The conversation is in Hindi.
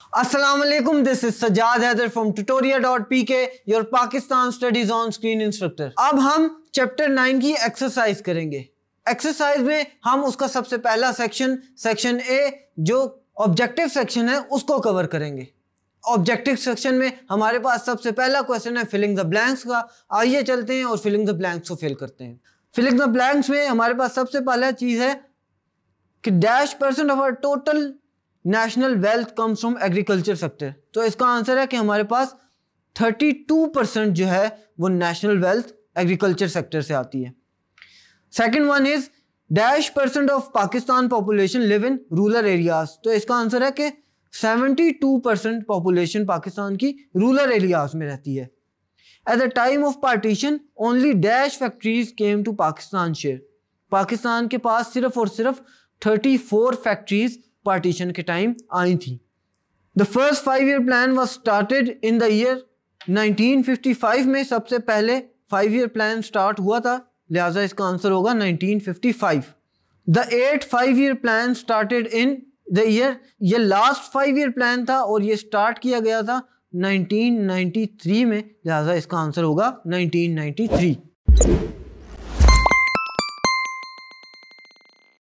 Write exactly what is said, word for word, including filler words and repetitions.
Assalamu alaikum, this is Sajjad Haider from tutoria dot p k, your Pakistan Studies on Screen instructor. अब हम चैप्टर नाइन की एक्सरसाइज करेंगे। एक्सरसाइज में हम उसका सबसे पहला सेक्शन सेक्शन ए जो ऑब्जेक्टिव सेक्शन है उसको कवर करेंगे। ऑब्जेक्टिव सेक्शन में हमारे पास सबसे पहला क्वेश्चन है फिलिंग द ब्लैंक्स का। आइए चलते हैं और फिलिंग द ब्लैंक्स को फिल करते हैं। फिलिंग द ब्लैंक्स में हमारे पास सबसे पहला चीज़ है कि dash percent of our total national wealth comes from agriculture sector. तो इसका आंसर है कि हमारे पास बत्तीस परसेंट जो है वो नेशनल वेल्थ एग्रीकल्चर सेक्टर से आती है। Second one is dash percent of Pakistan population live in rural areas. तो इसका आंसर है कि बहत्तर परसेंट पॉपुलेशन पाकिस्तान की रूरल एरियाज में रहती है। At the time of partition only dash factories came to Pakistan share. Pakistan के पास सिर्फ और सिर्फ चौंतीस फैक्ट्रीज पार्टीशन के टाइम आई थी। The first five year plan was started in the year nineteen fifty five में सबसे पहले फाइव ईयर प्लान स्टार्ट हुआ था, लिहाजा इसका आंसर होगा nineteen fifty five. The eight five year plan started in the year, ये लास्ट फाइव ईयर प्लान था और ये स्टार्ट किया गया था नाइनटीन नाइंटी थ्री में, लिहाजा इसका आंसर होगा नाइनटीन नाइंटी थ्री।